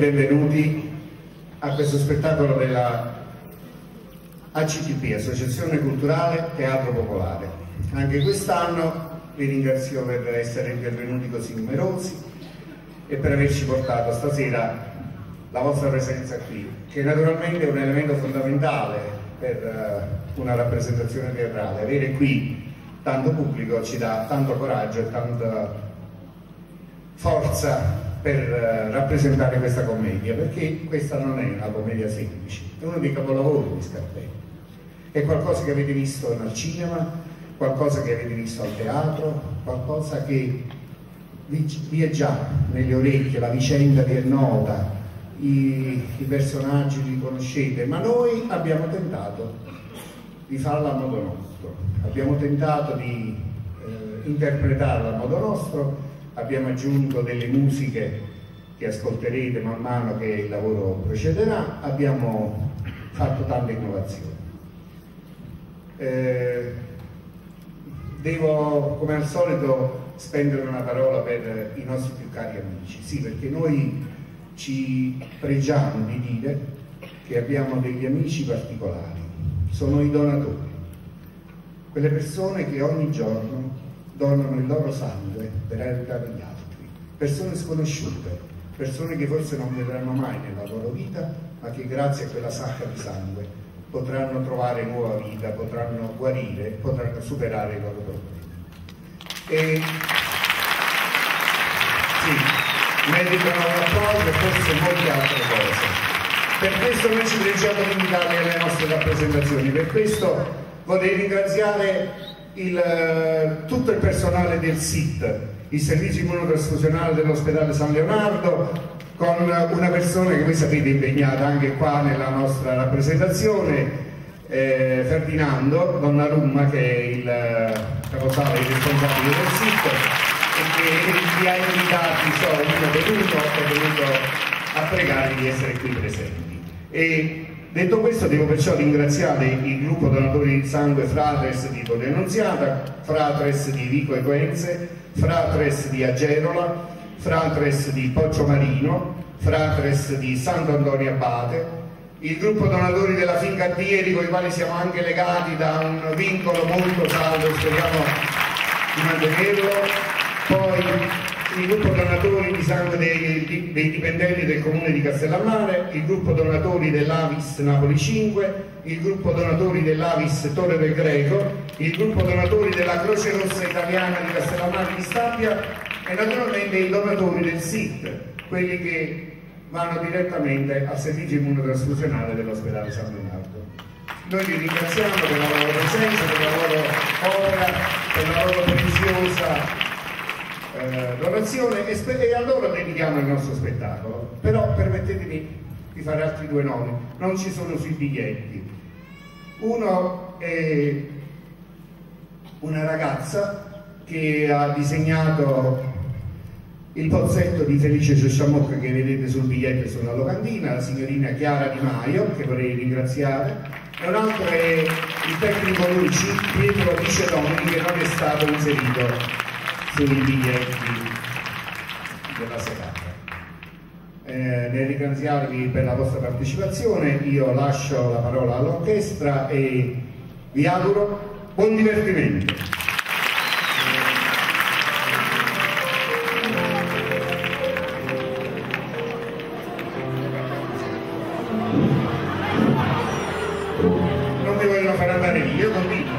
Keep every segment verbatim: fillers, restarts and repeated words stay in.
benvenuti a questo spettacolo della A C T P, Associazione Culturale Teatro Popolare. Anche quest'anno vi ringrazio per essere intervenuti così numerosi e per averci portato stasera la vostra presenza qui, che naturalmente è un elemento fondamentale per una rappresentazione teatrale. Avere qui tanto pubblico ci dà tanto coraggio e tanta forza per rappresentare questa commedia, perché questa non è una commedia semplice, è uno dei capolavori di Scarpelli. È qualcosa che avete visto al cinema, qualcosa che avete visto al teatro, qualcosa che vi è già nelle orecchie, la vicenda vi è nota, i, i personaggi li conoscete, ma noi abbiamo tentato di farla a modo nostro, abbiamo tentato di eh, interpretarla a modo nostro, abbiamo aggiunto delle musiche che ascolterete man mano che il lavoro procederà, abbiamo fatto tante innovazioni. Eh, devo, come al solito, spendere una parola per i nostri più cari amici, sì, perché noi ci pregiamo di dire che abbiamo degli amici particolari, sono i donatori, quelle persone che ogni giorno donano il loro sangue per aiutare gli altri, persone sconosciute, persone che forse non vedranno mai nella loro vita, ma che grazie a quella sacca di sangue potranno trovare nuova vita, potranno guarire, potranno superare i loro problemi. E sì, meritano un applauso e forse molte altre cose. Per questo noi ci pregiamo di invitarli alle nostre rappresentazioni, per questo vorrei ringraziare Il, tutto il personale del S I T, il servizio immunotrasfusionale dell'ospedale San Leonardo, con una persona che voi sapete impegnata anche qua nella nostra rappresentazione, eh, Ferdinando Donnarumma, che è il capostale responsabile del S I T e che vi ha invitati, so, uno per uno, è venuto a pregare di essere qui presenti. E detto questo, devo perciò ringraziare il gruppo donatori di sangue Fratres di Torre Annunziata, Fratres di Vico Equense, Fratres di Agerola, Fratres di Poggiomarino, Fratres di Sant'Antonio Abate, il gruppo donatori della Finca Artieri, con i quali siamo anche legati da un vincolo molto saldo, speriamo di mantenerlo, poi il gruppo donatori di sangue dei, dei dipendenti del comune di Castellammare, il gruppo donatori dell'Avis Napoli cinque, il gruppo donatori dell'Avis Torre del Greco, il gruppo donatori della Croce Rossa Italiana di Castellammare di Stabia e naturalmente i donatori del S I T, quelli che vanno direttamente al servizio immunotrasfusionale dell'ospedale San Leonardo. Noi vi ringraziamo per la loro presenza, per la loro opera, per la loro preziosa Eh, donazione e, e a loro dedichiamo il nostro spettacolo. Però permettetemi di fare altri due nomi, non ci sono sui biglietti. Uno è una ragazza che ha disegnato il pozzetto di Felice Ciosciamocca che vedete sul biglietto e sulla locandina, la signorina Chiara Di Maio, che vorrei ringraziare, e un altro è il tecnico luci Pietro Vicedoni, che non è stato inserito sui biglietti della serata. Eh, nel ringraziarvi per la vostra partecipazione, io lascio la parola all'orchestra e vi auguro buon divertimento. Non mi vogliono far andare via, io continuo.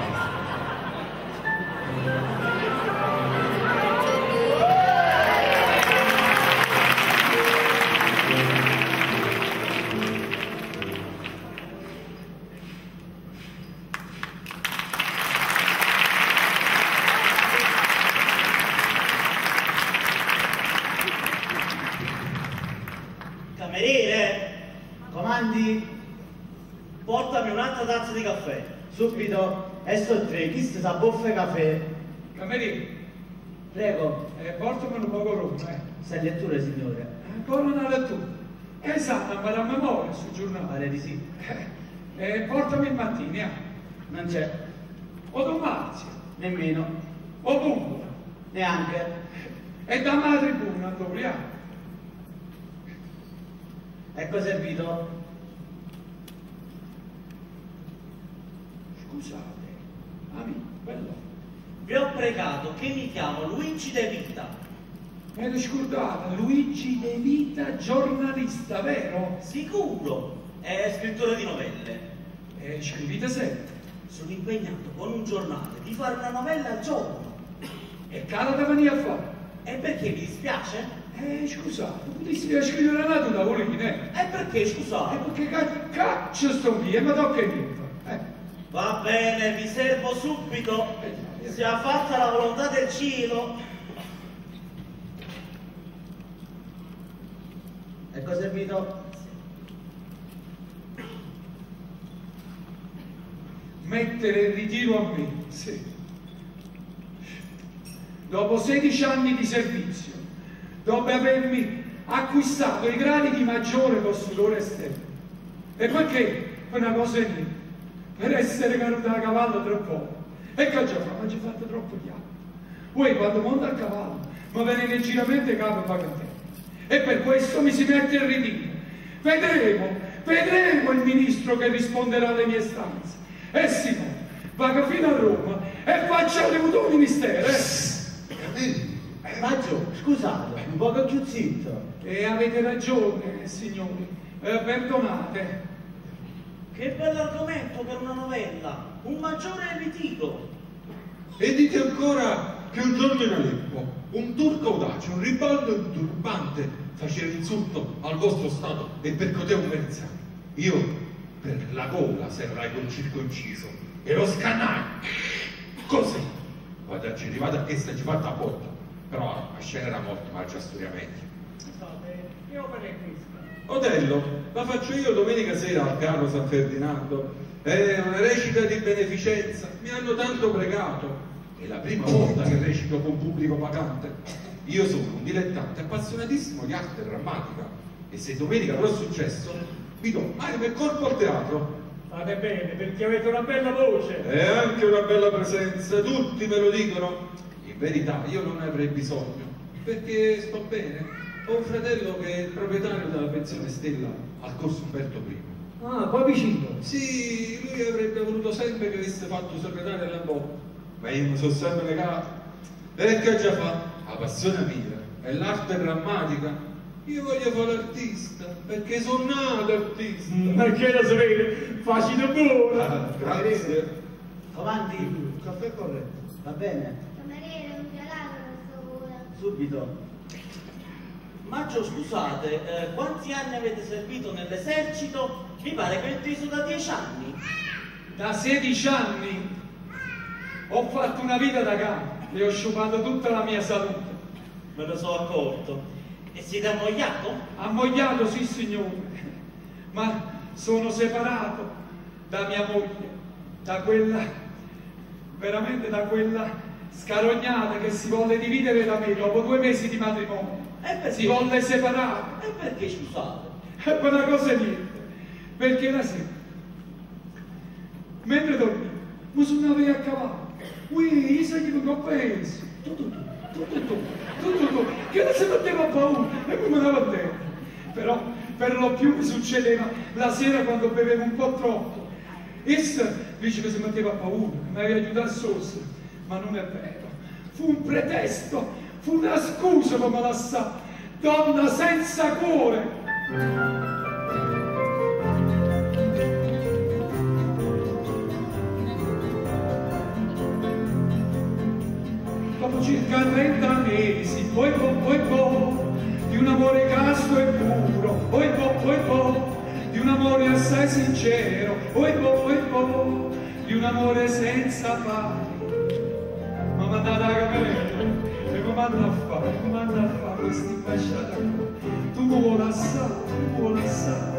Portami un'altra tazza di caffè, subito, e sto tre, chi si sa boffe caffè? Cameriere, Prego. Eh, portamelo poco rum, eh. Sei in lettura, signore? Ancora una lettura. Eh, sa, non vado a memoria sul giornale. Pare di sì. Eh, eh, portami il mattino, eh. Non c'è. O Don Marzio. Nemmeno. O Pumbola. Neanche. E da madre tribuna, dove ha? Ecco servito. Scusate, amico, bello. Vi ho pregato che mi chiamo Luigi De Vita. Me l'ho scordata, Luigi De Vita, giornalista, vero? Sicuro, è scrittore di novelle. E scrivite sempre. Sono impegnato con un giornale di fare una novella al giorno. E cara da venire a fare? E perché mi dispiace? Eh, scusate, potresti scrivere una da voline. E perché, E scusate? perché ca- caccio sto qui e mi tocca niente. Eh. Va bene, vi servo subito. Sia fatta la volontà del cielo. Ecco servito. Mettere il ritiro a me, sì. Dopo sedici anni di servizio, dopo avermi acquistato i gradi di maggiore costruttore esterno, e perché una cosa è niente, per essere caduto a cavallo troppo, e che già fa, ma ci fatto troppo chiaro. Voi quando monta a cavallo, ma venite in giramento e capo pagate. E per questo mi si mette il ritiro. Vedremo, vedremo il ministro che risponderà alle mie istanze. E sì, vado fino a Roma e faccio il ministero, eh? Maggio, scusate, un poco più zitto. E avete ragione, signori, eh, perdonate. Che bell'argomento per una novella, un maggiore ritiro. E dite ancora che un giorno in Aleppo un turco audace, un ribaldo in turbante faceva insulto al vostro stato e percotea un veneziano. Io per la gola serrai col circonciso e lo scannai così. Vado a ci vado a che sta ci fatta a porta, però a scena era morto, ma già storiamente. Scusate, io per questo. Otello, la faccio io domenica sera al caro San Ferdinando. È una recita di beneficenza, mi hanno tanto pregato. È la prima volta che recito con pubblico pagante. Io sono un dilettante appassionatissimo di arte drammatica e se domenica avrò successo vi do anima e corpo al teatro. Fate bene, perché avete una bella voce. E anche una bella presenza, tutti me lo dicono. In verità io non ne avrei bisogno, perché sto bene. Ho un fratello che è il proprietario della pensione Stella al corso Umberto primo. Ah, qua vicino. Sì, lui avrebbe voluto sempre che avesse fatto segretario alla bocca, ma io mi sono sempre legato. E che già fa? La passione mia è l'arte drammatica. Io voglio fare l'artista, perché sono nato artista. Perché lo sapete? Facile buono. Ah, grazie. Avanti, un caffè corretto, va bene? Cameriere, un gelato per favore. Subito. Maggio, scusate, eh, quanti anni avete servito nell'esercito? Mi pare che è inteso da dieci anni. Da sedici anni ho fatto una vita da cane e ho sciupato tutta la mia salute. Me ne sono accorto. E siete ammogliato? Ammogliato, sì signore, ma sono separato da mia moglie, da quella, veramente da quella scarognata che si volle dividere da me dopo due mesi di matrimonio. E perché? Si volle separare. E perché, scusate? E per una cosa niente, perché la sera, mentre dormivo, mi suonavo a cavallo. Ui, io sai che non ho penso. Tutto, tutto, tutto, tutto, tutto, tutto, che non si metteva paura e poi mi andavo a terra. Però, per lo più mi succedeva la sera quando bevevo un po' troppo. Essa dice che si metteva a paura, che mi aveva aiutato a sorse, ma non è vero. Fu un pretesto, fu una scusa per me lasciare. Donna senza cuore. Dopo circa trenta mesi, poi po', poi po', di un amore casto e puro, poi po', poi po', di un amore assai sincero, poi po', poi po', di un amore senza pari. Ma mandate a cameriera e mi mandano a fare, mi mandano a fare questi basciati. Tu mi vuoi assare, tu mi vuoi assare.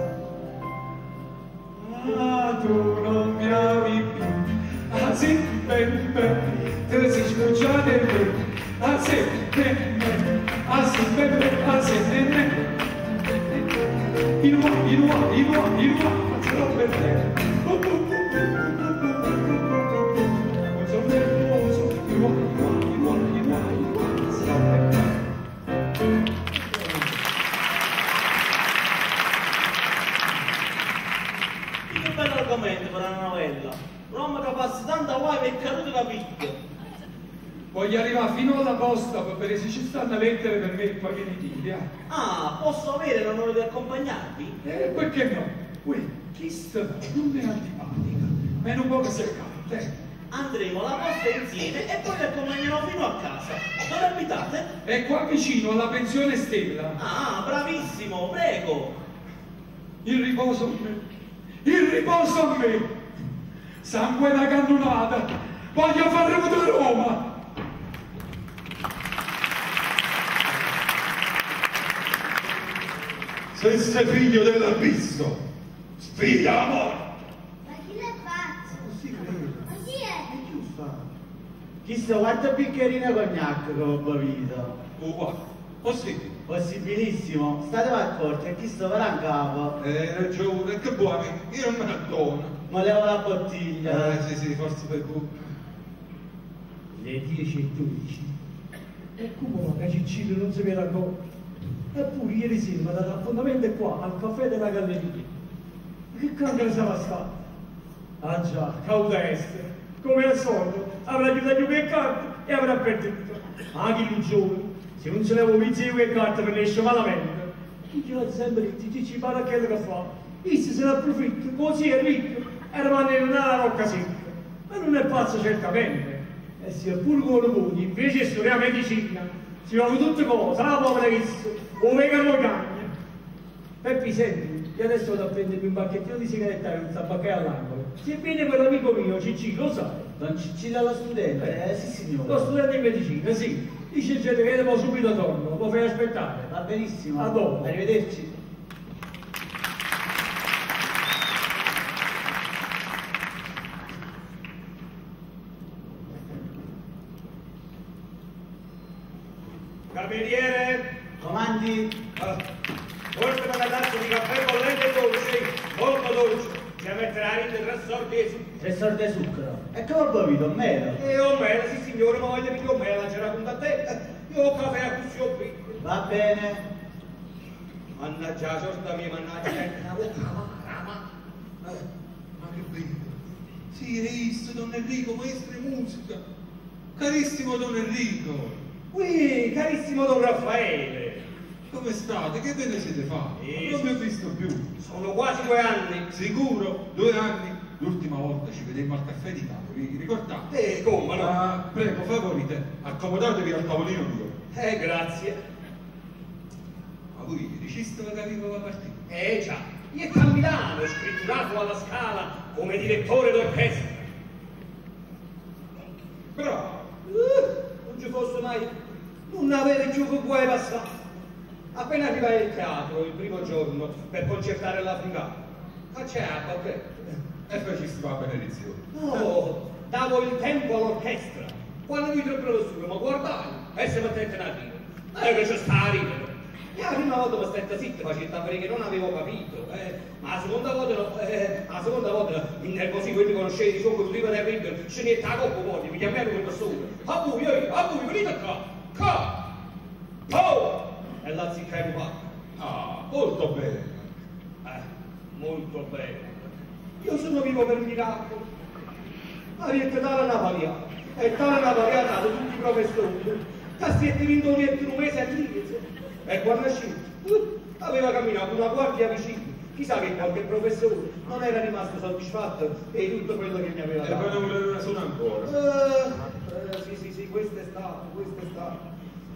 Ah, tu non mi ami più, ah sì, ben, ben, te sei scucciato e ben, ah sì, ben, ben, ah sì, ben, ben, ah sì, ben, ben. In uomo, in uomo, in uomo, in uomo, facciamo per te. Sono nervoso, in uomo, in uomo, in uomo, in uomo, in uomo, sarà per te. bella. Roma che passa tanta guai per caduto da picchio. Voglio arrivare fino alla posta per vedere se ci stanno lettere per me e poi vieni di eh. Ah, posso avere l'onore di accompagnarvi? Eh, perché no? Uè, chi sta? Non è antipatica, meno un po' che sei calda, eh. Andremo alla posta insieme e poi vi accompagnerò fino a casa. Dove abitate? È qua vicino alla pensione Stella. Ah, bravissimo, prego. Il riposo a me, il riposo a me. Sangue da cannonata, voglio far remutare Roma. Se sei figlio dell'abisso, sfida la morte. Ma chi le faccio? Ma chi è? Chi sta quanto bicchierino cognac che ho bevuto? Uguale. Possibile. Possibilissimo. State accorti, e chi sta per in capo? Hai ragione, che buoni, io non me la dono. Ma levo la bottiglia. Eh, sì, sì, forse per cui. Le dieci e dodici. E come la Ciccino non si vede ancora? Eppure ieri sera mi ha dato appuntamento qua, al caffè della galleria. Che cancro sarà stato? Ah già, caudeste. Come al solito, avrà aiutato più carte e avrà perduto. Anche il giovane, se non ce l'avevo visto io che carte per esce malamente. Chi ha sempre detto, ci pare quello che fa. Issa se ne approfitta, così è ricco, e rimane nella rocca secca. Ma non è pazzo certamente. E sia pure con voi, invece di studiare medicina, si fanno tutte cose, la povera chissà, o vegano cagna. Peppi, senti, io adesso vado a prendermi un bacchettino di sigaretta e un tabaccaio all'angolo. Se viene quell'amico mio, Cicci, lo sai? Don Cicillo lo studente? Eh sì signore. Lo studente di medicina, sì. Dice il gente che devo subito torno, lo fai aspettare. Va benissimo. A dopo. Arrivederci. Cameriere, Comandi? ah, forse per una tazza di caffè bollente e dolce, molto dolce, ci metterà in tre sorti e zucchero. Tre sordi di zucchero. E come ho bevuto? Melo? E o mela, sì signore, ma voglio più o mela, c'era con a te. Io ho caffè a così ho qui. Va bene. Mannaggia la sorta mia, mannaggia. Ma che bello. Sì, hai visto, Don Enrico, maestro di musica. Carissimo Don Enrico. Ui, carissimo Don Raffaele. Come state? Che ve ne siete fatti? Eh, Non vi ho visto più. Sono quasi due anni. Sicuro? Due anni? L'ultima volta ci vedemmo al caffè di Capo, vi ricordate? Eh, come no? Ah, prego, favorite, accomodatevi al tavolino mio. Eh, grazie. Ma voi ieri ci stava capendo la partita? Eh già, io a Milano, scritturato alla Scala come direttore d'orchestra. Però, uh, non ci fosse mai un avere più che guai passato. Appena arrivai al teatro il primo giorno per concertare l'Africano, facciamo, ok? E facesti la benedizione. No, davo il tempo all'orchestra. Quando mi il professore, ma guardai, e se mettete a ridere. E che c'è sta a ridere. E la prima volta mi stetta zitta, facendo perché non avevo capito, eh. Ma la seconda volta, no, eh, la seconda volta, mi così quelli conoscete, sono che prima del ridere, ce n'è la coppa poi, mi chiamano quel professore. A voi, eh, a voi, venite qua, qua, oh! E là si crea un patto. Ah, molto bene. Eh, molto bene. Io sono vivo per miracolo. Ma riette tale una pariata. E tale una pariata da tutti i professori. Cassetti vindoni e un mese a chiesa. E quando è uscito, uh, aveva camminato una guardia vicino. Chissà che qualche professore non era rimasto soddisfatto di tutto quello che mi aveva E dato. poi non voleva suonare ancora. Eh, eh, sì, sì, sì, questo è stato, questo è stato.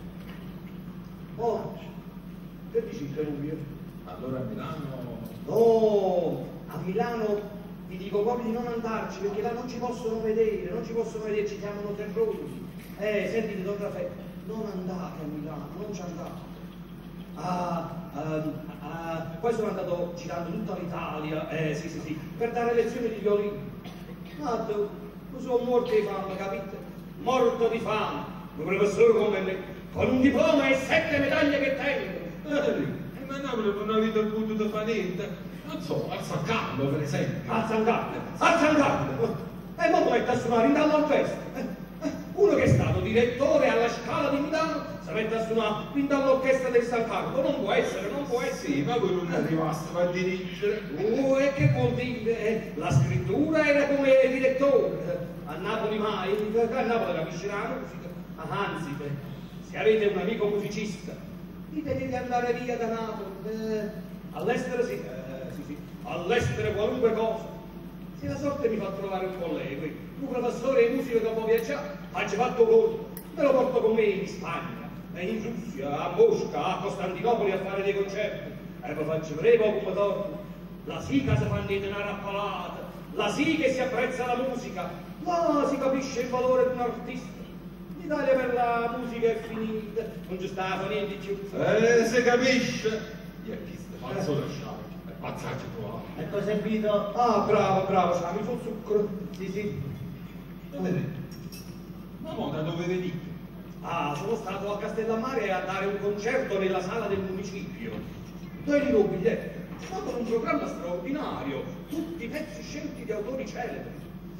Oh, che dici Ferrugio? Allora a Milano... No, a Milano vi dico proprio di non andarci perché là non ci possono vedere, non ci possono vedere, ci chiamano terrosi. Eh, sentite Don Raffaele, non andate a Milano, non ci andate. Ah, ah, ah, poi sono andato girando tutta l'Italia, eh sì sì sì, per dare lezioni di violino. Guarda, sono morto di fame, capite? Morto di fame, un professore come me, con un diploma e sette medaglie che tengo. Eh, ma Napoli non avete potuto fare niente. Non so, al San Carlo per esempio. A San Carlo, a San Carlo! E mo mette a suonare in dall'orchestra. Uno che è stato direttore alla Scala di Milano si mette a suonare quinto all'orchestra del San Carlo. Non può essere, non può essere. Sì, ma voi non arrivaste a dirigere. Oh, e che vuol dire? Eh, La scrittura era come direttore. A Napoli mai, a Napoli capisce la musica. Anzi, se avete un amico musicista, ditegli di andare via da Napoli. Eh, all'estero sì, eh, sì, sì, all'estero qualunque cosa. Se la sorte mi fa trovare un collega, un professore di musica che può viaggiare, faccio fatto conto, me lo porto con me in Spagna, in Russia, a Mosca, a Costantinopoli a fare dei concerti. E poi faccio brevo come torno. La sì che si fanno dei denari a palata, la sì che si apprezza la musica, là si capisce il valore di un artista. L'Italia per la musica è finita, non ci sta niente di più. Eh, si capisce. Gli artisti fanno solo lasciare. Mazzaccio provato. Ecco servito. Ah, bravo, bravo, c'ha sul zucchero. Sì, sì. Vedete? Ma mo da dove venite? Ah, sono stato a Castellammare a dare un concerto nella sala del municipio. Dove li rubo biglietto? Ma con un programma straordinario, tutti pezzi scelti di autori celebri.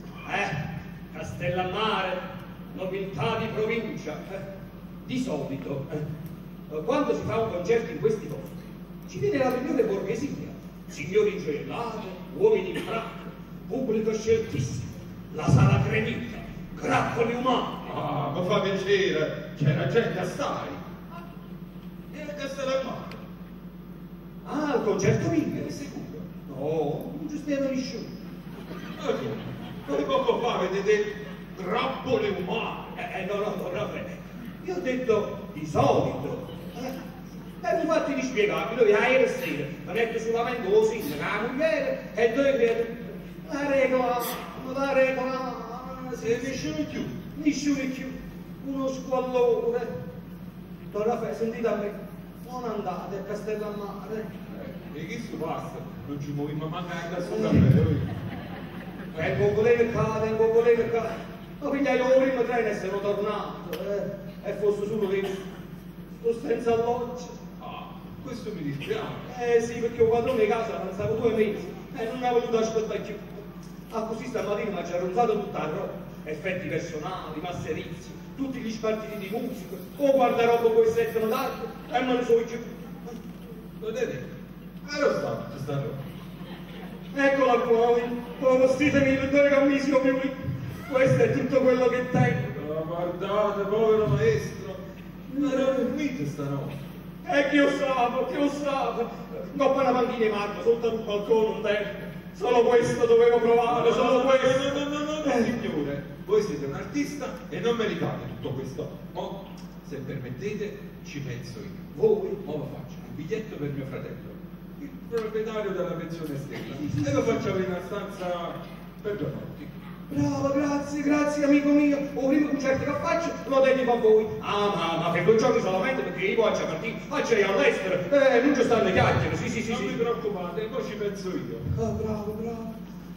Eh, Castellammare, nobiltà di provincia. Eh, di solito, eh, quando si fa un concerto in questi posti, ci viene la migliore borghesia. Signori ingioiellati, uomini in frakka, pubblico sceltissimo, la sala gremita, grappoli umani. Ah, mi fa piacere, c'era gente assai. E a Castellammare? Ah, il concerto mio? È sicuro? No, non ci stiamo nessuno. Ma come? Poi poco fa vedete grappoli umani. Eh, eh, no, no, no, no, io ho detto di solito. Eh, e infatti di spiegabile, noi a ieri sera, mi metto solamente così, la moglie, e dove la regola, la regola, Se nessuno più. nessuno più, uno squallore. Don Raffaele, sentite a me, non andate a Castellammare. Eh, e chi si passa? Non ci muoviamo manco da solo caffè. E il popolare cade, il popolare cade. Ma quindi io prima treno e sono tornato, eh, e fosse solo che sto senza alloggio. Ah, questo mi dispiace. Eh sì, perché il padrone di casa avanzava due mesi e non avevo voluto aspettare più. Ah, così stamattina mi ha già ronzato tutta la roba, effetti personali, masserizi, tutti gli spartiti di musica, o guarda roba con il set d'arco e me ne sono più. Vedete? Ma lo sta tutta sta roba. Eccola qua, oh, vestitemi le due camicie come qui. Questo è tutto quello che tengo. Oh, guardate, povero maestro. Ma era dormito sta roba. E che osavo, che osavo. Dopo una panchina di marmo, sotto un balcone, un tempo. Solo questo dovevo provare, solo questo. No, no, no, no, no, Eh. signore. Voi siete un artista e non meritate tutto questo. Mo, se permettete, ci penso io. Voi? Mo lo faccio. Il biglietto per mio fratello, il proprietario della pensione stella. E lo faccio avere una stanza per due notti. Bravo, grazie, grazie amico mio. O primo concerto che faccio lo dedico a voi. Ah, ma, ma per due giorni solamente perché io oggi a partire, oggi è all'estero. Eh, non ci stanno le chiacchiere, sì, sì, sì, Non sì. vi preoccupate, poi ci penso io. Ah, bravo, bravo.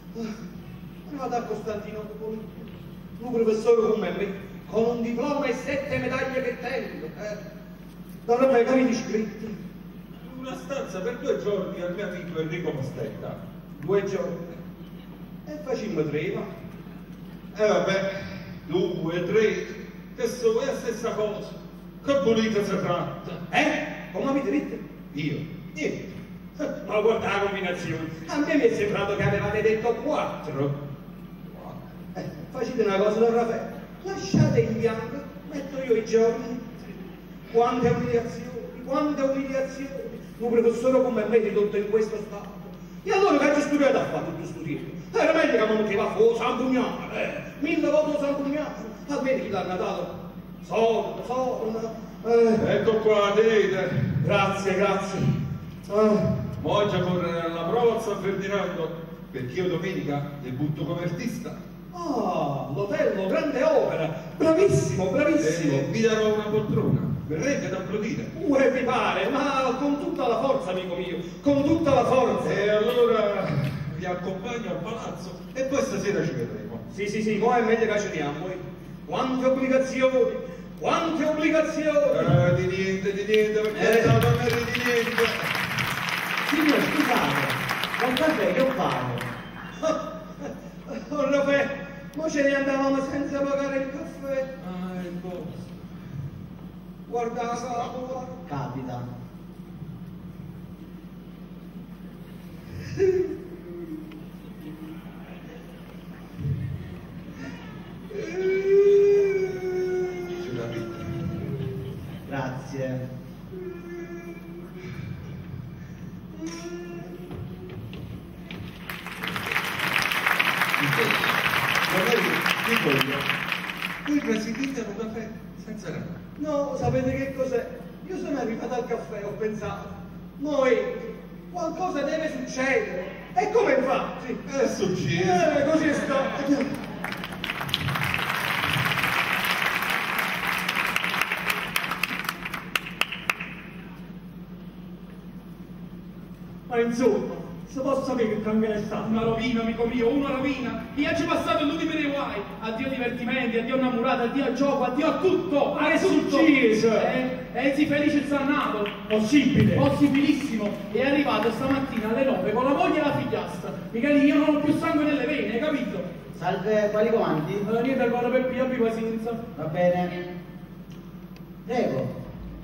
Ah, vado a Costantinopoli. Un professore come me, con un diploma e sette medaglie che tengo. Eh. Dovrebbe avere capito iscritti. Una stanza per due giorni al mio amico Enrico Mostetta. Due giorni. E facciamo tre, va. E vabbè, due, tre, che so, è la stessa cosa. Che bonita si tratta. Eh? Come avete detto? Io? Niente. Ma guarda la combinazione. A me mi è sembrato che avevate detto quattro. Eh, facete una cosa, Don Raffaele. Lasciate in bianco, metto io i giorni. Quante umiliazioni, quante umiliazioni. Un professore come me ridotto in questo stato. E allora che hai studiato a fare tutto studiato? Era meglio che non ti va fuori San Pugnale, eh. Mille volte San Pugnale. Almeno chi dà Natale. Soldo, soldo. Eh. Ecco qua, vedete. Grazie, grazie. Ah. Mo' oggi a correre alla prova a San Ferdinando, perché io domenica debutto come artista. Ah, l'Otello, grande opera. Bravissimo, bravissimo. E vi darò una poltrona. Verrete ad applaudire. Pure mi pare, ma con tutta la forza, amico mio, con tutta la forza. E allora vi accompagno al palazzo e poi stasera ci vedremo. Sì, sì, sì, poi è meglio che ceniamo. Eh. Quante obbligazioni, quante obbligazioni. Eh, di niente, di niente, perché Eh. non è di niente. Signore, scusate, un caffè che ho fatto? Oh, Raffaele, ma ce ne andavamo senza pagare il caffè. Ah, cosa. Guarda la capo, guarda. Capita. Grazie. Che voglio? Voi presidente un caffè senza rana. No, sapete che cos'è? Io sono arrivato al caffè, ho pensato, noi qualcosa deve succedere. E come infatti? È successo. Eh, così è stato. Ma insomma, se posso sapere che cambia è stato? Una rovina, amico mio, una rovina. Viaggio passato l'ultimo dei guai. Addio divertimenti, addio innamorata, addio al gioco, addio a tutto. Ma a è tutto. successo? Eh, eh, si felice sta nato. Possibile? Possibilissimo. È arrivato stamattina alle nove con la moglie e la figliastra. Mica lì io non ho più sangue nelle vene, hai capito? Salve, quali comandi? Eh, niente ancora per più, abbi pazienza. Va bene. Prego,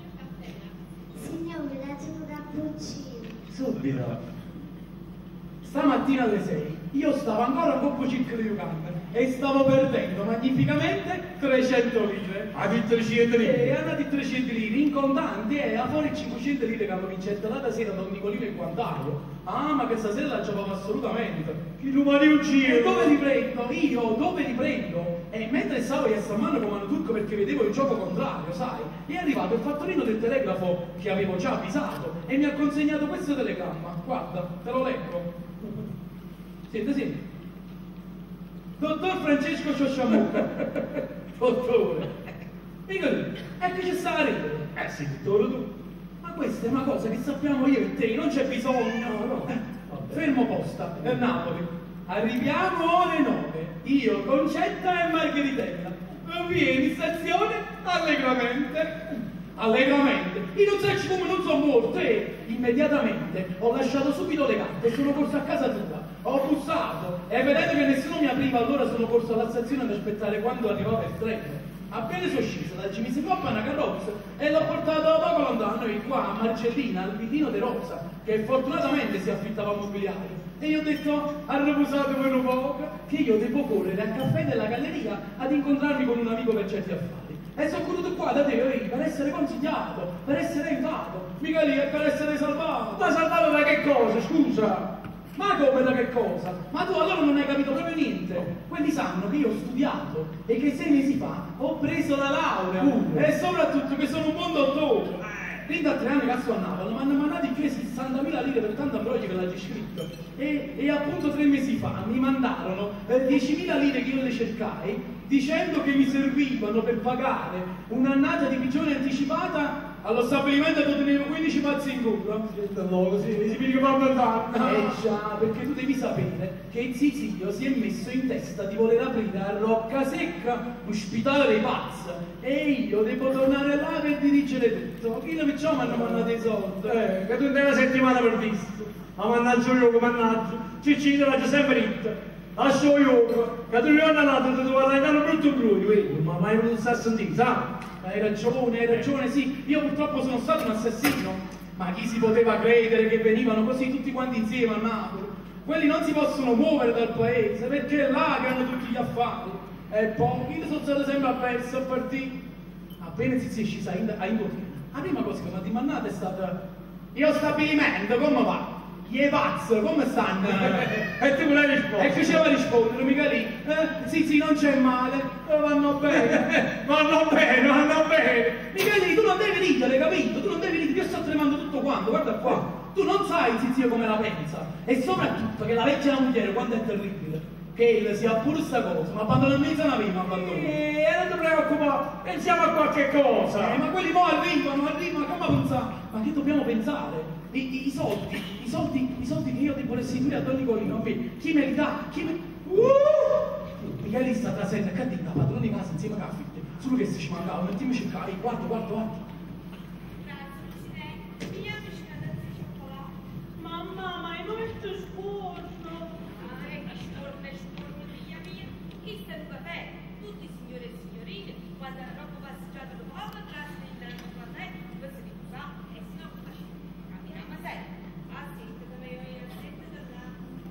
Signore, date un cappuccino. subito. Stamattina alle sei io stavo ancora a Coppo Circo di Uganda e stavo perdendo magnificamente trecento lire. Ha detto trecento lire? E hanno detto trecento lire in contanti e a fuori cinquecento lire che hanno vincettato l'altra sera Don Nicolino e Quantario. Ah, ma che stasera la giocavo assolutamente. Chi numeri un E giro? dove riprendo? Io dove riprendo? E mentre stavo a sta mano comando turco perché vedevo il gioco contrario, sai, è arrivato il fattorino del telegrafo che avevo già avvisato e mi ha consegnato questo telegramma. Guarda, te lo leggo. Senti, senti. Dottor Francesco Ciosciamucca. Dottore. Dico lì, e che ci sta a ridere? Eh sì, dottore tu. Ma questa è una cosa che sappiamo io e te, non c'è bisogno. No, no. Eh, fermo posta, per Napoli. Arriviamo ore nove. Io, Concetta e Margheritella. Vieni, stazione, allegramente. Allegramente. Io non sai come non sono morto e immediatamente ho lasciato subito le carte e sono corso a casa tua. Ho bussato e vedendo che nessuno mi apriva allora sono corso alla stazione ad aspettare quando arrivava il treno. Appena sono sceso dal Cimisicoppa a una carrozza e l'ho portato poco lontano e qua a Marcellina, al Vitino de Rosa, che fortunatamente si affittava mobiliare. E io ho detto, ha riposato per un poco, che io devo correre al caffè della galleria ad incontrarmi con un amico per certi affari. E sono venuto qua da te vedi, per essere consigliato, per essere aiutato, mica lì è per essere salvato. Ma salvato da che cosa, scusa? Ma come da che cosa? Ma tu allora non hai capito proprio niente. Quelli sanno che io ho studiato e che sei mesi fa ho preso la laurea. Uh. E soprattutto che sono un buon dottore. Quindi a tre anni che sto a Napoli, mi hanno mandato in chiesa sessantamila lire per tanto ambrogio che l'ha scritto. E, e appunto tre mesi fa mi mandarono eh, diecimila lire che io le cercai, dicendo che mi servivano per pagare un'annata di pigione anticipata allo stabilimento dove tenevo quindici pazzi in culo. No, così, mi si piglia proprio tanto. Eh già, perché tu devi sapere che Zizio si è messo in testa di voler aprire a Roccasecca un ospitale dei pazzi e io devo tornare là per dirigere tutto. Chi ne facciamo mi hanno mandato i soldi? Eh, che tu in una settimana per visto. Ma mannaggia io, mannaggia. Ciccino l'ha già sempre detto. Lascio io, che tu non hai andato, tu vai a brutto brutto, vedi? Ma mai voluto stare a sentire, sai? Hai ragione, hai ragione, sì. Io purtroppo sono stato un assassino. Ma chi si poteva credere che venivano così tutti quanti insieme a Napoli? Quelli non si possono muovere dal paese, perché è là che hanno tutti gli affari. E poi, io sono stato sempre apperso a partire. Appena si è scesa a Indochina, la prima cosa che mi ha dimandato è stata: io stabilimento, come va? Gli pazzi, come stanno? E tu volevi rispondere? E faceva rispondere, mica lì. Eh, sì, sì, non c'è male, eh, vanno bene. Vanno bene, vanno bene. Mica lì, tu non devi ridere, capito? Tu non devi ridere, io sto tremando tutto quanto, guarda qua. Tu non sai, zio, come la pensa. E soprattutto che la vecchia moglie, quanto è terribile. Che sia pure sta cosa, ma abbandona in mezzo a una prima, abbandona. E non ti preoccupare, pensiamo a qualche cosa. Eh, ma quelli mo arrivano, arrivano, come pensare? Ma che dobbiamo pensare? I, i, i soldi, i soldi, i soldi che io devo restituire a Don Nicolino, chi me li dà? Chi me... Uh! Mica lì sta trasenda, che ha detto, padrone di casa insieme a Caffetti, solo che se ci mancava, mettiamo cercare, guarda, guarda, guarda. Grazie, Presidente, mi ha vicinato a cioccolato. Mamma, ma è molto sporco. Ah, è che sporco, è sporco, figlia mia. Chi sta il caffè? tutti i signori e signorine, quando hanno troppo passeggiato dopo poco, atrás del quadretto, questo di qua, e si no facciamo. Camminiamo sempre. Ah sì, dove io io, sempre da là.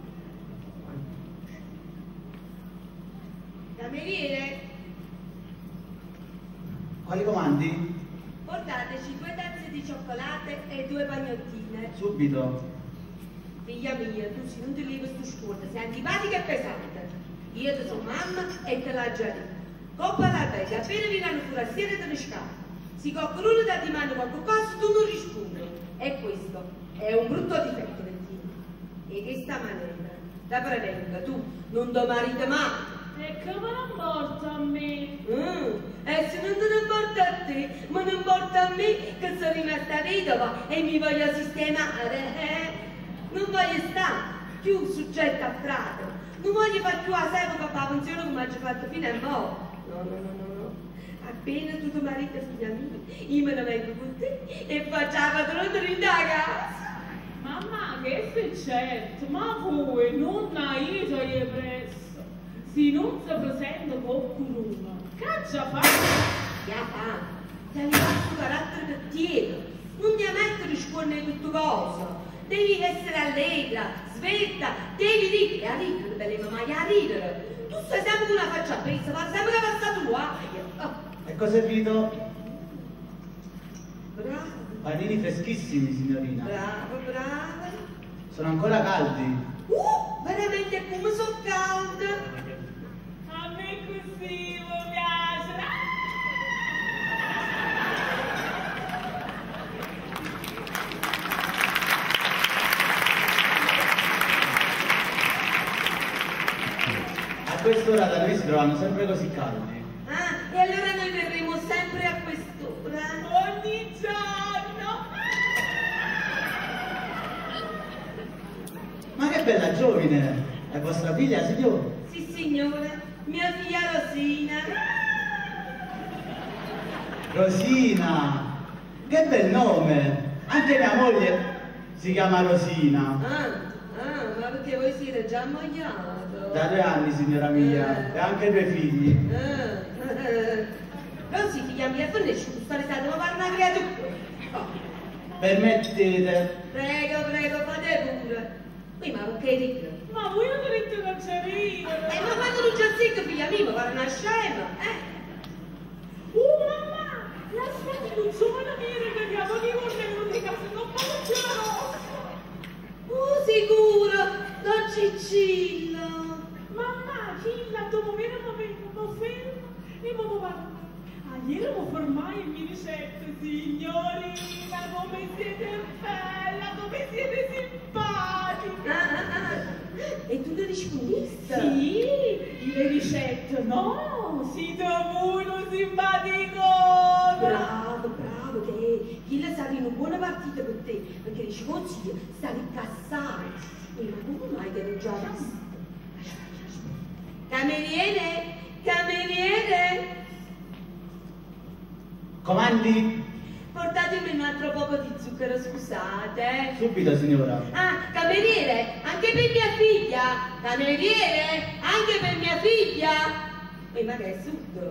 Cameriere, Quali comandi? portateci due tazze di cioccolate e due pagnottine. Subito. Figlia mia, tu se non ti levi sto scuola, sei antipatica e pesante. Io ti sono mamma e te la già detto. Coppa la bella, appena viene fuori a sera te ne scappa. Se qualcuno dà di mano qualche cosa, tu non rispondi. E questo è un brutto difetto del figlio. E che sta maniera, da prevenga, tu non ti mariti mai. E come non importa a me? Mm. E se non te ne importa a te, ma non importa a me che sono rimasta vedova e mi voglio sistemare, eh? Non voglio stare più soggetta a frate, non voglio fare più la serva per la pensione come ho fatto fino a mo'. No, no, no, no, no. Appena tu tuo marito, figlia mia, io me ne vengo con te e faccio la padrona dentro la casa. Mamma, che sei certo? Ma voi non io gli presso. Se non si presenta qualcuno, caccia fare. Ya fa, ti hai fatto carattere cattivo, non ti mettere scuole di tutte cose. Devi essere allegra, sveglia, devi ridere, a ridere, belle mamma, a ridere. Tu stai sempre con una faccia presa, ma sempre che passato guaio. E cosa è Vito? Bravo, Panini freschissimi, signorina. bravo, bravo. Sono ancora caldi. Uh, veramente come sono calda. A me così mi piace. A quest'ora da noi si trovano sempre così caldi. Ah, e allora noi verremo sempre a quest'ora. Ogni giorno. Ma che bella giovine! È vostra figlia, signore? Sì, signore, mia figlia Rosina. Rosina! Che bel nome! Anche mia moglie si chiama Rosina. Ah, ah, ma perché voi siete già ammogliato? Da due anni, signora mia, e anche due figli. Ah, eh. Rosy, figlia mia, fornisci questa risata, ma parla una creatura. Permettete? Prego, prego, fate pure. Qui, ma perché ricco? Ma voi non dovete cancerire. Eh, ma quando non c'è zitto, figlia mia, mi pare una scema, eh? Uh, mamma, lasciate un giovane dire che andiamo di correre di casa, non posso più la rossa. Uh, sicuro, don Ciccillo. Mamma, Cilla, dopo me ne vengo fermo e mi guarda. Ah, ieri mi formai e mi ricette, signorina, come siete bella, come siete simpatica. Ah, ah, ah. E tu le rispondi? Sì, le ricette, no, siete voi lo simpatico. Bravo, bravo, che chi le sa di una buona partita per te, perché le consiglio stare incassati. E ma come mai che non già visto? Cameriere, cameriere, Comandi? portatemi un altro poco di zucchero, scusate. eh. Subito, signora. Ah, cameriere, anche per mia figlia. Cameriere, anche per mia figlia. E ma che è succo?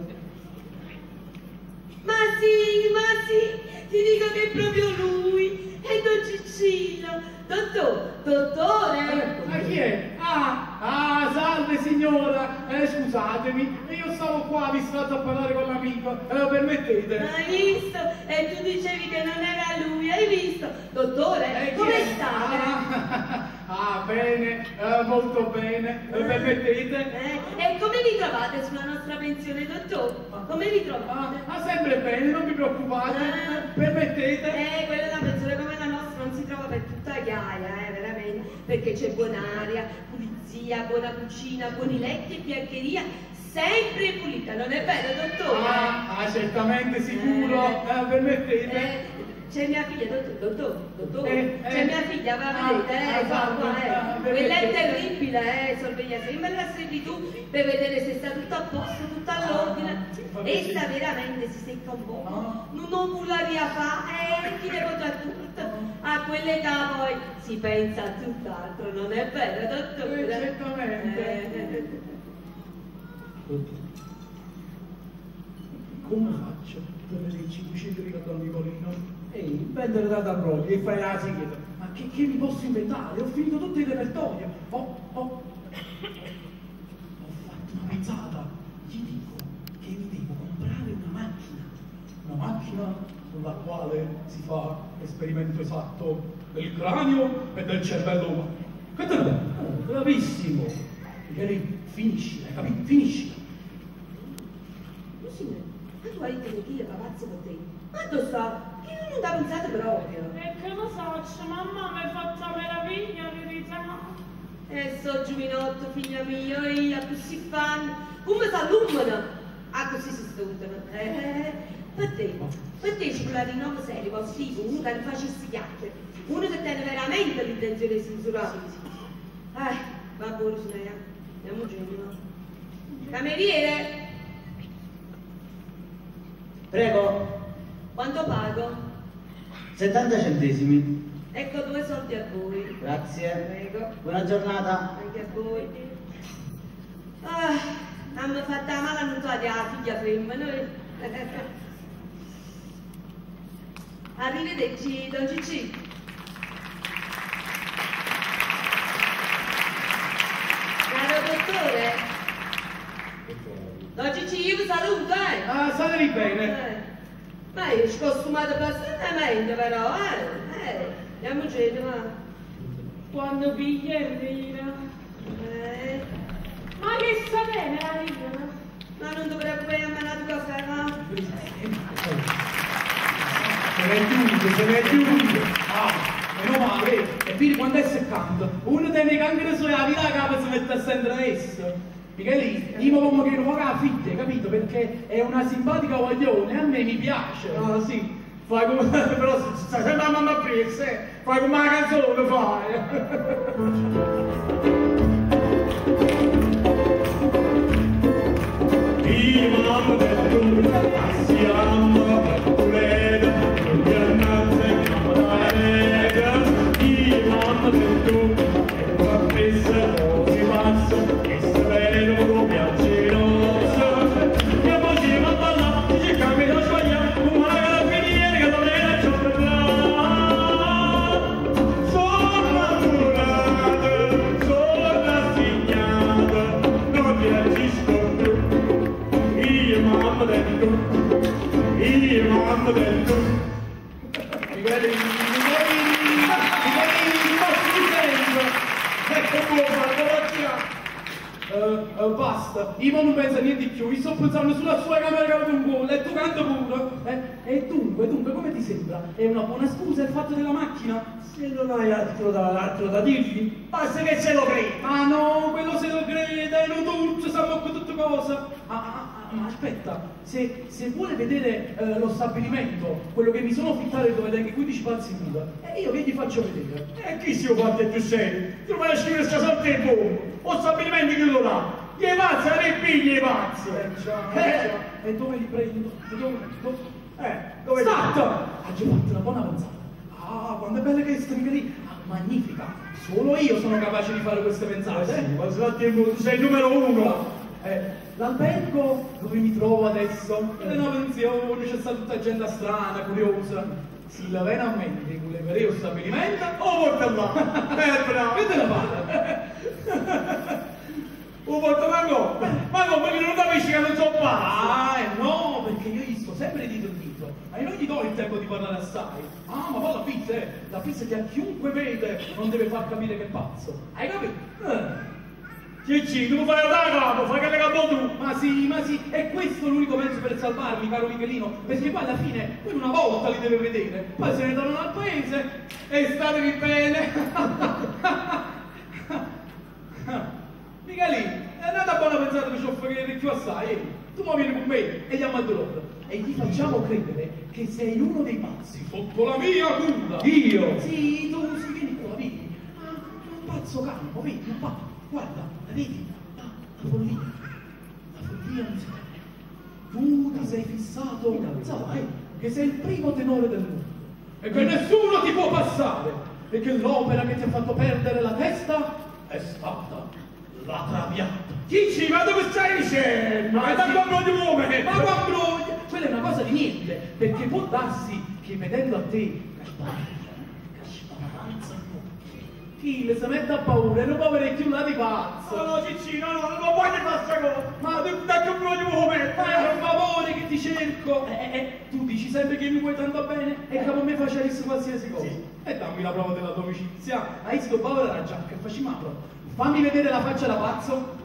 Ma sì, ma sì, ti dico che è proprio lui, è Don Ciccillo. Dottor, dottore. Ma chi è? Ah, ah, salve signora, eh, scusatemi, io stavo qua distratto a parlare con l'amico, eh, permettete? Hai visto? E tu dicevi che non era lui, hai visto? Dottore, Eh, chi come è? state? Ah, ah, bene, eh, molto bene, eh, permettete? Eh, e come vi trovate sulla nostra pensione, dottor? Come vi Ah, trovate? ah, sempre bene, non vi preoccupate, Ah. permettete? Eh, quella è una pensione come la nostra, non si trova per tutta Gaia, eh, veramente, perché c'è buon'aria, pulizia, buona cucina, buoni letti e biancheria, sempre pulita, non è vero, dottore? Ah, ah, certamente sicuro, Eh. eh, permettete? Eh, c'è mia figlia, dottor, dottor, dottor, Eh, c'è eh. mia figlia, va Ah, a vedere, eh, ah, qua, qua, ah, eh. per Quella è me- terribile, eh, sorveglia sempre la servitù per vedere se sta tutto a posto, tutto all'ordine. Ah, E sta veramente si secca un po', Ah. non ho volaria fa, eh, chi ne potrà tutto. A quell'età poi si pensa a tutt'altro, non è vero, dottore? Eh, certamente. Eh, come faccio per vedere cinquecento ricordo al Nicolino? Ehi, vendere da brogli e fai la sigla. Ma che, che mi posso inventare? Ho finito tutto il repertorio. Ho, ho, ho fatto una mezzata. Gli dico che mi devo comprare una macchina. Una macchina con la quale si fa l'esperimento esatto del cranio e del cervello umano. Che te ne va? Oh, bravissimo. Michele, finisci, hai capito? Finisci. Lucina, ma tu hai detto che io papazzo per te? Ma tu sta? Che io non t'ho pensato proprio. E che lo so, mamma mi ha fatto una meraviglia, verità. E so giovinotto, figlia mia, io così fan. Come s'allumano? Ah, così si studiano. Eh, per te, per te ci vuole di nuovo serio, posso dire, uno che non facesse chiacchiere. Uno che tiene veramente l'intenzione di censurare. Eh, va buono, signora. Andiamo giù, no? Cameriere! Prego. Quanto pago? settanta centesimi. Ecco due soldi a voi. Grazie. Prego. Buona giornata. Anche a voi. Ah, hanno fatto la mala notare la figlia femmina. Arrivederci, Don Cicci. Caro dottore. Don Cicci, io vi saluto, eh. Ah, statevi bene. Eh. Ma io ci costumate personalmente, però, eh. Eh, andiamo giù, ma. Quando piglia è vera. Eh. Ma che sta bene la vita? Ma non dovrebbe poi ammanare il caffè, no? Se ne è chiuso, se ne è chiuso. Ah, meno male. E vedi quando è seccando. Uno dei miei cancri suoi la vita a capo si mette a stendere esso. Michele, io come che non fa la fitte, capito? Perché è una simpatica voglione, a me mi piace. Ah, sì. Fai come... però stai sempre a mamma presa, eh. Fai come la canzone, fai. Imam del assiamo Toledo, Giannate Camarega, Imam del e tua presa si passa, che sereno come aggerosa, che così ma balla, ci cambia da sbagliare, come la carabiniere che non era ciò per là. Sono naturata, sono rassegnata, non mi agisco più. Io mamma del tu, io mamma del tu. Mi vedi, mi vedi, mi vedi, mi posso dicendo. Ecco come farlo, Uh, uh, basta, io non penso a niente di più, io sto pensando sulla sua camera con un gol e tu canto pure. Eh? E dunque, dunque, come ti sembra? È una buona scusa il fatto della macchina? Se non hai altro da, altro da dirgli, basta che se lo credi. Ah no, quello se lo crede, non tutto, sa con tutte cose. Ah, ah, ah, ma aspetta, se, se vuole vedere eh, lo stabilimento, quello che mi sono fittato dove tengo quindici pazzi in muta, e io che gli faccio vedere? E chi si parte più serio? Tu vai a scrivere sta sorte e bombo, o stabilimento che lo dà? Gli pazzi, le pigli i pazzi! Eh già, eh già. E dove li prendo? E dove, dove? Eh, dove? Stato! Ha già fatto una buona avanzata. Ah, quando è bella che sta lì! Ah, magnifica! Solo io sono capace di fare queste pensate. Eh, sì, ma se tu sei il numero uno! Eh, l'albergo dove mi trovo adesso? Le nuove pensioni, c'è stata tutta gente strana, curiosa. Si la viene a mente con le vere stabilimento, o porta là! Eh, bravo! Che te ne fate? O porta Mango! Mango, perché non capisci che non so pazzo! Ah, eh no, perché io gli sto sempre di dito, ma io non gli do il tempo di parlare assai. Ah, ma poi la pizza, eh! La pizza che a chiunque vede non deve far capire che è pazzo. Hai capito? Eh. Cicci, tu fai da capo, fai che le capo tu! Ma sì, ma sì, è questo l'unico mezzo per salvarmi, caro Michelino, perché poi alla fine, poi una volta li deve vedere, poi se ne tornano al paese e statevi bene! Michelino, è andata buona pensata che ci offrire più assai, eh? Tu ma vieni con me e andiamo al dolore e gli facciamo credere che sei uno dei pazzi sotto la mia cura! Io? Sì, tu, sì, vieni qua, vieni! Ah, un pazzo calmo, vedi, un pazzo! Guarda, la vedi? La, la follia, la follia musicale. Tu ti sei fissato, sai, che sei il primo tenore del mondo e che nessuno ti può passare e che l'opera che ti ha fatto perdere la testa è stata la Traviata. Cicci, ma dove stai dicendo? Ma da quando di uomini? Ma quando? Quella succede, perché può darsi che vedendo a te, Phil si mette a paura e non può avere più là di pazzo. No, no, Cicci, no, no, non voglio fare questa cosa. Ma da che me lo devo mettere? Ma è un favore che ti cerco. E eh, eh, tu dici sempre che mi vuoi tanto bene e che a me facessi qualsiasi cosa. Sì. E dammi la prova della tua amicizia. Hai visto povera la giacca e facciamo la prova. Fammi vedere la faccia da pazzo.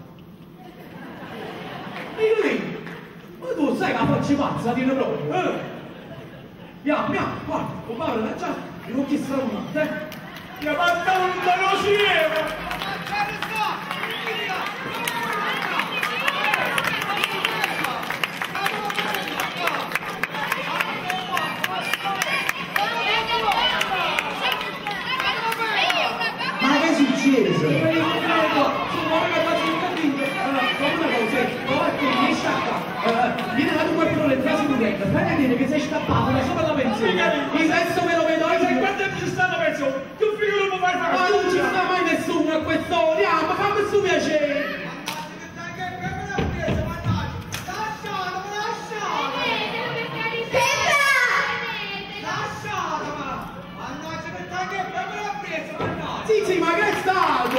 Io lì. Ma tu sai che la faccia pazza, dire proprio. Eh? Piano, piano, guarda, con povera la giacca, che non chissà una, eh? Mi ha mandato un danosiero! Ma che è successo? Viene da tu quel proletariato su dentro, fai vedere che sei scappato da sopra la pensione. Il resto me lo vedo, Sai quanto ci sta la pensione? Tu figura non fai fare! Ma non ci sta mai nessuno a quest'ora, ma fammi questo piacere! Sì, sì, ma che è stato?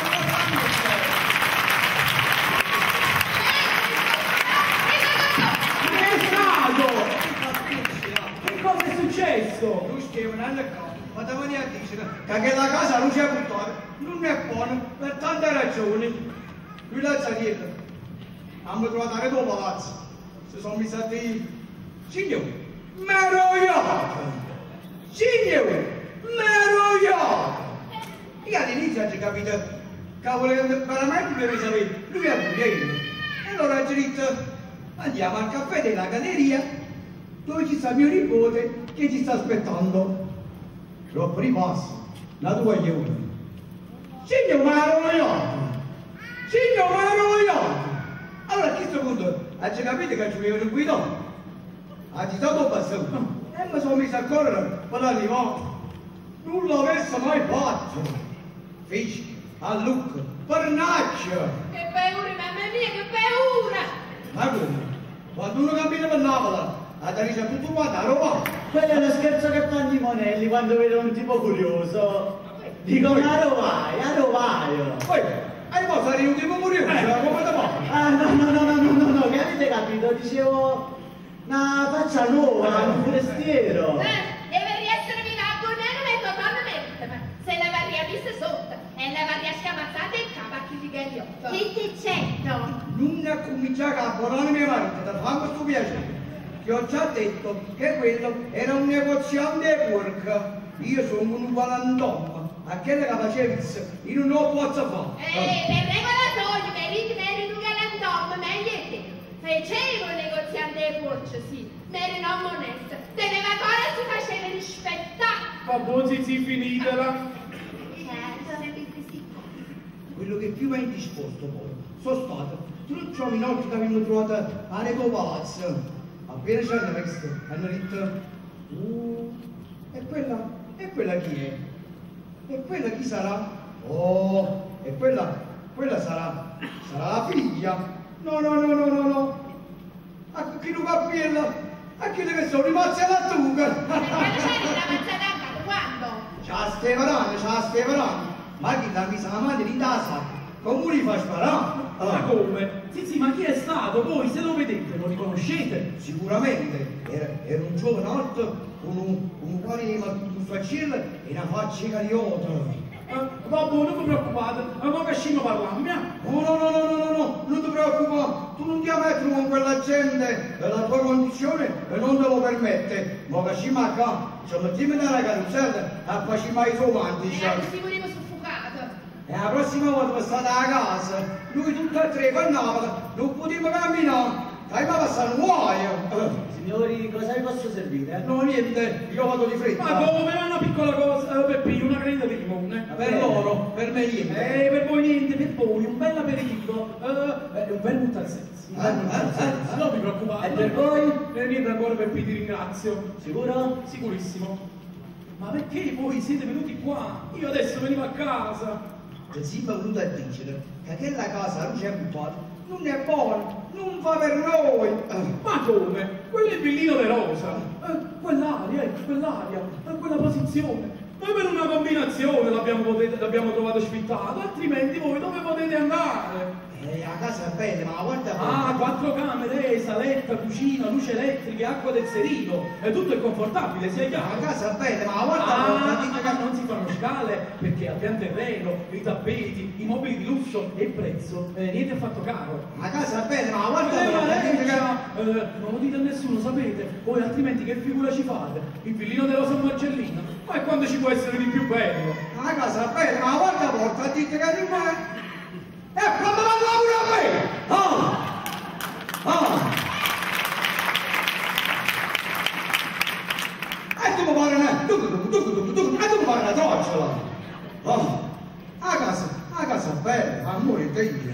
Che è stato? Che cosa è successo? Lui scrive un anno qua, ma domani a dire che la casa non c'è buttata, non è buona per tante ragioni. Lui l'ha zarietta, hanno trovato anche dopo palazzo, si sono messi a dire, signore, merogliato! Signore, merogliato! Io all'inizio ho capito che voleva veramente deve sapere, lui ha detto e allora ha detto, andiamo al caffè della galleria dove ci sta mio nipote che ci sta aspettando. Troppo ripasso, la tua io. Signor Marogliato! Signor Marogliato! Allora a questo punto, ha già capito che ci volevano guidare? Ha detto dopo passato. E mi sono messo a correre per arrivare. Non l'avesse mai fatto. Feci, a Lucca, pernaccia. Che paura, mamma mia, che paura! Ma come? Quando uno cammina per Napoli, ha da tutto quanto a Roma. Quello è uno scherzo che fanno i monelli quando vedono un tipo curioso. Dicono a Rovai, a Rovaio. Poi, hai posso fare un tipo curioso? Eh, come te fa? Ah no, no, no, no, no, no, no, che avete capito? Dicevo una faccia nuova, un forestiero. Eh, deve essere vivato, non è totalmente, ma se la varia vista sotto e la varia schiamazzata in capo a chi ti gagliotto. Che ti certo? Non è cominciato a buonare mio marito, da fare questo piacere. Ti ho già detto che quello era un negoziante porca. Io sono un gualandom, a quello che faceva pizza, io non lo posso fare. Eh, per regola tua, per i meri un galantom, meglio è te. Facevo un negoziante porca, sì, meri non onesta. Teneva ancora si faceva rispettare. Ma voi si finitela. Quello che più mi ha indisposto poi, sono stato tutti i giovinotti che avevano trovato a Reco Palazzo. Appena ci hanno visto, hanno detto, uh, e quella, e quella chi è? E quella chi sarà? Oh, e quella, quella sarà, sarà la figlia? No, no, no, no, no, no. A chi non capilla, a chi che sono rimasti alla tuga. Ma quando c'è la mazzata a capo, quando? C'ha stevarano, c'ha stevarano. Ma chi l'ha messa la mano in casa? Come li fa sparare? Ma come? Sì, sì, ma chi è stato? Voi se lo vedete lo riconoscete? Sicuramente, era, era un giovane alto, con un, un cuore un faccillo e una faccia cagliota. Eh, vabbè, non vi preoccupate, ma che scimo parliamo, eh? No, no, no, no, no, no, no, non ti preoccupare, tu non ti metti con quella gente, la tua condizione e non te lo permette. Ma che scimo qua, ci mettiamo nella carrozzella e facciamo i romantici. Eh, si voleva soffocato. E la prossima volta che state a casa, noi tutti e tre con Napoli non potremo camminare, dai ma passare un guaio. Signori, cosa vi posso servire? No, niente, io vado di fretta. Ma come, è una piccola cosa, eh, Peppino, una granita di limone. Per loro, per me niente. Eh, per voi niente, per voi un bel aperitivo, eh, un bel buttarsensi. Eh, eh, eh, Non vi preoccupate. E per voi? Per niente ancora, Peppi, ti ringrazio. Sicuro? Sicurissimo. Ma perché voi siete venuti qua? Io adesso venivo a casa. Zimba è venuto a dire che quella casa non c'è buttata, non è buona, non non fa per noi. Ma come? Quello è il villino de rosa. Eh, quell'aria, eh, quell'aria, eh, quella posizione. Noi per una combinazione l'abbiamo l'abbiamo trovato sfittato, altrimenti voi dove potete andare? Eh, la casa è bella, ma guarda... Ah, quattro camere, saletta, cucina, luce elettrica, acqua del serino. E tutto è confortabile, sia chiaro. La casa è bella, ma guarda... Ah, guarda, ma non si fanno scale, perché al pian terreno, i tappeti, i mobili di lusso e il prezzo, eh, niente affatto caro. La casa è bella, ma guarda... Eh, ma guarda, lei, guarda, eh, non lo dite a nessuno, sapete? Voi altrimenti che figura ci fate? Il villino della San Marcellino? Ma è quando ci può essere di più bello? la casa è bella, ma guarda porta, dite che rimane... E quando parla pure a me! Ah! Ah! E tu mi pare una... Tu, tu, tu, tu, tu, e tu mi pare una trocciola! Ah! La casa, la casa è bella, amore Dio!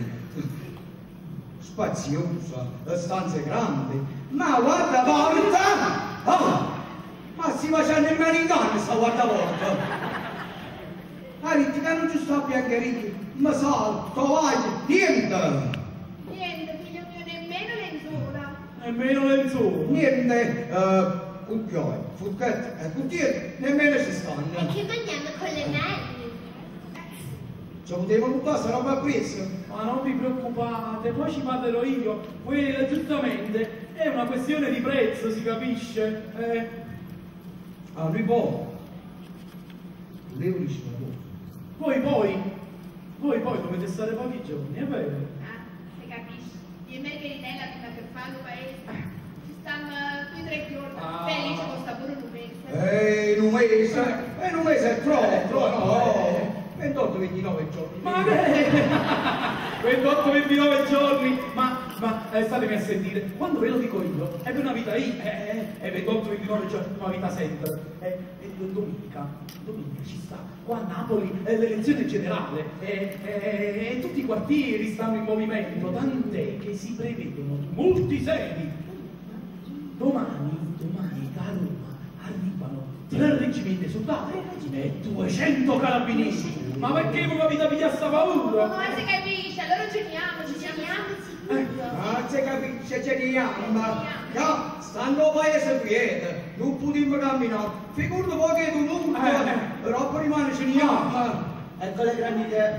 Spaziosa, stanze grandi, ma guarda porta! Ah! Ma si faccia nemmeno in danno sta guarda porta! Ah, dici che non ci sta a piangere, ma sal, tovaglio, niente! Niente, figlio mio, nemmeno lenzuola. Nemmeno lenzuola. Niente, eh, cucchiai, fucchette e cuttiere, nemmeno ci stanno. E che vogliamo con le mani? Ci poteva buttare sta roba qui? Ma non vi preoccupate, poi ci parlerò io. Quella, giustamente, è una questione di prezzo, si capisce. Eh. Ah, lui può. Volevo rispondere. Voi poi, voi poi dovete stare pochi giorni, è vero? Ah, si capisce. Io e Margheritella prima che fa il paese. Ci stanno due o tre giorni. Ah. Felice costa pure un mese. Eh, in un mese, eh, in un mese è troppo, Eh, troppo, no? eh. ventotto ventinove giorni. Ma che? ventotto ventinove giorni, ma, ma eh, statemi a sentire, quando ve lo dico io, è per una vita I, eh, è ventotto ventinove giorni, una vita sempre, e eh, eh, domenica, domenica ci sta, qua a Napoli è l'elezione generale, e eh, eh, eh, tutti i quartieri stanno in movimento, tant'è che si prevedono tumulti seri. Domani, domani da Roma arrivano tre reggimenti soldati e duecento carabinieri. Ma perché non avete via sta paura? Ma si capisce, allora geniamo, ci geniamo sicuro. Ah, si capisce, geniamo, ma già, stanno paese quiete, non potremmo camminare. Figurati poi che tu non Eh. però poi rimane geniamo. Ecco le grandi idee.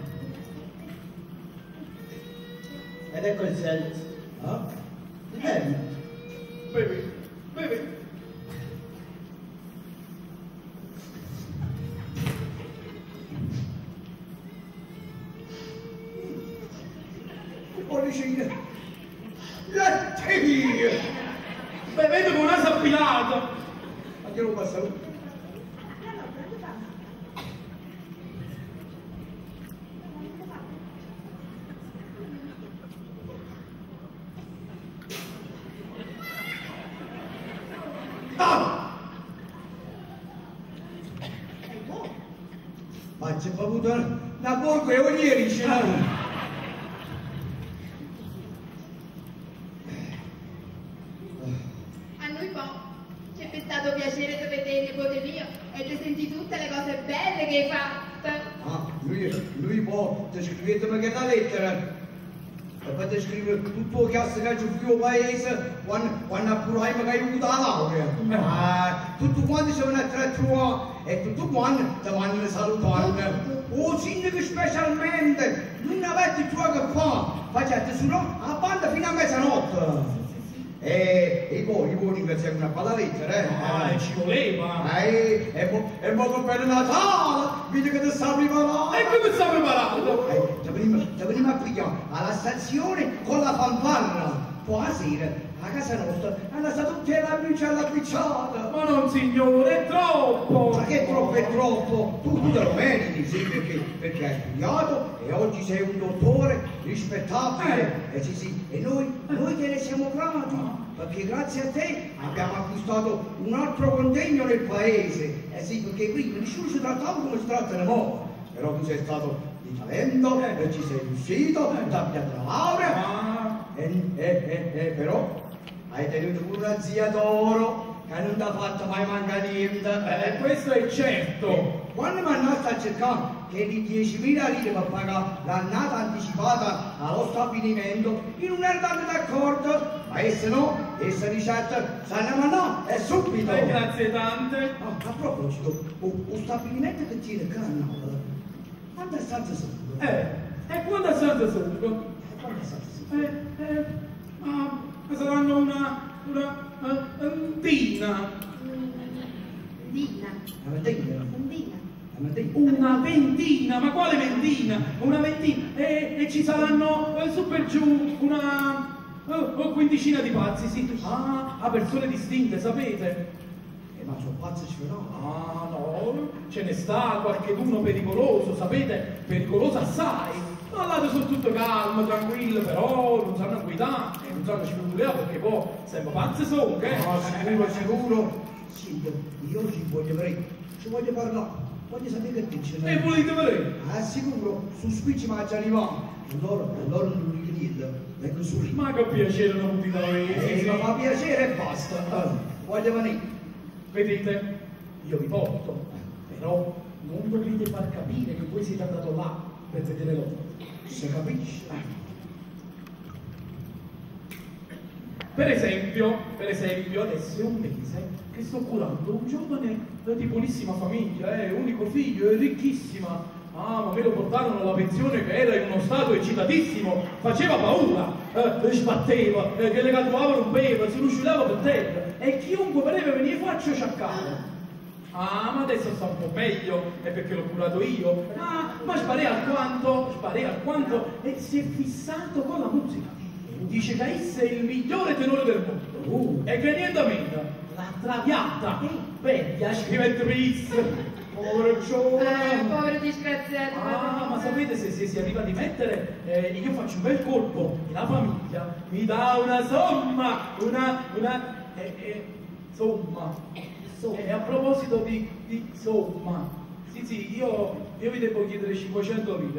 Ed ecco il senso. Ah? Eh, Bevi, bevi. Pollicine. Latte! Bevete con una sappilata. Ma che non passa? Ah! Ma c'è bevuto una borgo e ogni ieri c'era. A noi po', ci è stato piacere di vedere nipote mio e di sentire tutte le cose belle che hai fatto. Ah, lui, lui può, ti scrivete perché la lettera. E poi ti scrive tutto il che c'è il tuo paese quando, quando approvai che hai avuto la laurea. Ah, tutti quanti si vanno a trovare e tutti quanti ti vanno a salutare. Oh, sindaco specialmente, non avete tu che fa, facete solo a banda fino a mezzanotte. E, e poi, io ringraziamo una bella lettera, eh? Ah, e ci voleva. Eh, e, mo- e molto per Natale, vedi che ti sta preparando. E come sta preparato? Eh, ci veniamo, ci veniamo a pigliare alla stazione con la fanfarra. Poi a sera, a casa nostra, hanno stato tutte la luce alla picciata. Ma non signore, è troppo. Ma che troppo è troppo? Tu, tu te lo meriti, sì, perché, perché hai studiato e oggi sei un dottore rispettabile. Eh. Eh sì, sì, e noi, noi te ne siamo grati, perché grazie a te abbiamo acquistato un altro contegno nel paese. Eh sì, perché qui nessuno si trattava come si tratta mo. Però tu sei stato di talento Eh. e ci sei riuscito, ti abbiamo la laurea. Ah. E, e, e, e però hai tenuto pure una zia d'oro che non ti ha fatto mai mancare niente. Eh, questo è certo. Quando mi andate a cercare che di diecimila lire per pagare l'annata anticipata allo stabilimento, in un erbante d'accordo, ma esse no, esse di certo, sanno ma no, è subito. Eh, grazie tante. Ah, a proposito, un stabilimento che tiene canna, quante stanze sono? Eh, e quante stanze sono? Quante stanze sono? Eh, eh, ah, saranno una, una, uh, ventina. Dina. Una ventina? Dina. Una ventina, ma quale ventina? Una ventina, e, e ci saranno eh, su per giù una oh, quindicina di pazzi, sì. Ah, a persone distinte, sapete? Eh, ma sono pazzi ce no? Ah, no, ce ne sta qualcheduno pericoloso, sapete? Pericoloso assai. Ma là sono tutto calmo, tranquillo, però non sanno guidare, non sanno scivolare perché poi sempre pazzi sono, che? No, sicuro, sicuro. Sì, io ci voglio vedere, ci voglio parlare, voglio sapere che dice. E volete vedere? Ah, sicuro, su spicci ma già arrivato. Allora, allora non gli dillo, vengo su lì. Ma che piacere non ti dai. Eh, sì, ma fa piacere e basta. Allora, voglio venire. Vedete? Io vi porto, però non dovete far capire che voi siete andato là per vedere loro. Si capisce? Per esempio, per esempio, adesso è un mese che sto curando un giovane di buonissima famiglia, eh, unico figlio, è ricchissima. Ah, ma me lo portarono alla pensione che era in uno stato eccitatissimo, faceva paura, eh, sbatteva, eh, che le catuava rompeva, si rusciolava per terra e chiunque voleva venire qua ci sciaccava. Ah, ma adesso sta un po' meglio, è perché l'ho curato io. Ah, ma spare alquanto, spare alquanto e si è fissato con la musica. Dice che essa è il migliore tenore del mondo. Uh, e che niente meno, la traviata. Beh, piace che mette pizza. Povero giovane. Eh, povero disgraziato. Ah, ma sapete se, se si arriva a dimettere, eh, io faccio un bel colpo e la famiglia mi dà una somma, una, una, eh, eh, somma. E a proposito di, di somma, sì sì, io, io vi devo chiedere cinquecento lire.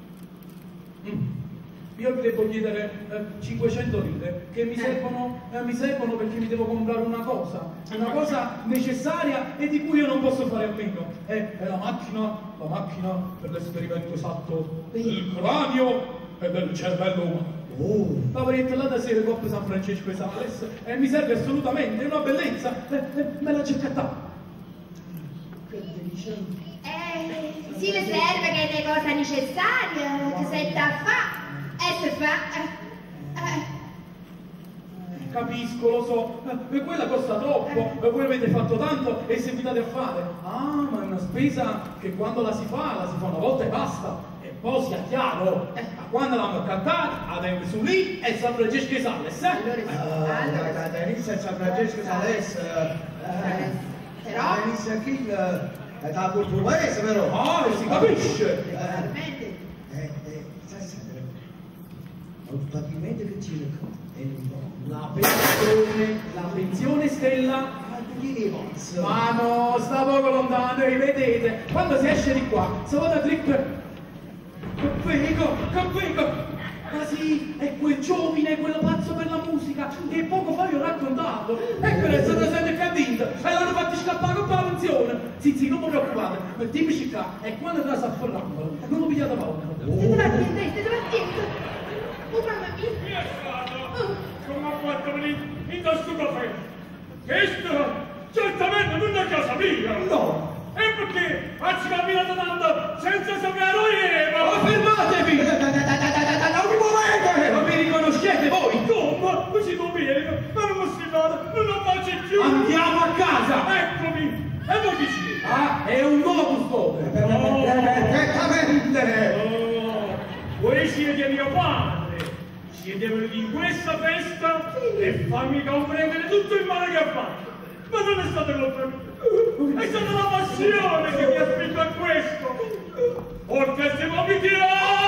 Mm. Io vi devo chiedere eh, cinquecento lire che mi servono, eh, mi servono perché mi devo comprare una cosa, una cosa necessaria e di cui io non posso fare a meno. È, è la macchina, la macchina per l'esperimento esatto del cranio e del cervello umano. Oh. Lavoretta là da sera Coppa San Francesco e Sales e mi serve assolutamente, è una bellezza, eh, eh, me la cercata. Che dice? Eh, sì, le serve che è una cosa necessaria, che se da fa, e se fa, eh, eh. Capisco, lo so, e quella costa troppo, e voi avete fatto tanto e seguitate a fare. Ah, ma è una spesa che quando la si fa, la si fa una volta e basta. E poi sia chiaro, ma quando l'hanno cantata, avete su lì e San Francesco e Sales, eh? Ah, da inizia San Francesco e Sales, Però? da inizia qui, è da portoghese però. Ah, si capisce. Veramente. Eh, eh, sai sempre, probabilmente che ci racconta. La pensione, la pensione Stella. Ma no, sta poco lontano, e vedete, quando si esce di qua, si va da trip. Capego, capego. Ma sì, è quel giovine, quello pazzo per la musica, che poco fa vi ho raccontato. E per essere presente che ha vinto, e l'hanno fatto scappare con la pensione. Sì, sì, non mi preoccupate, mettiamoci qua, e quando te la sa ferrando, non lo pigliate paura. State paziente, state paziente. Oh, mamma mia. Chi è stato? Come ha fatto venire in questo caffè? Questo certamente non è casa mia! No! E perché ha camminato tanto senza sapere io? Ma fermatevi! Non mi muovete! Ma vi riconoscete voi? Come? Così non viene, ma non posso fare, non lo faccio più! Andiamo a casa! Eccomi! E voi chi siete? Ah, è un nuovo custode! Perfettamente! Oh, voi siete mio padre! Siete venuti in questa festa e fammi comprendere tutto il male che ha fatto! Ma non è stata colpa mia! È stata la passione che mi ha spinto a questo! Orca se mi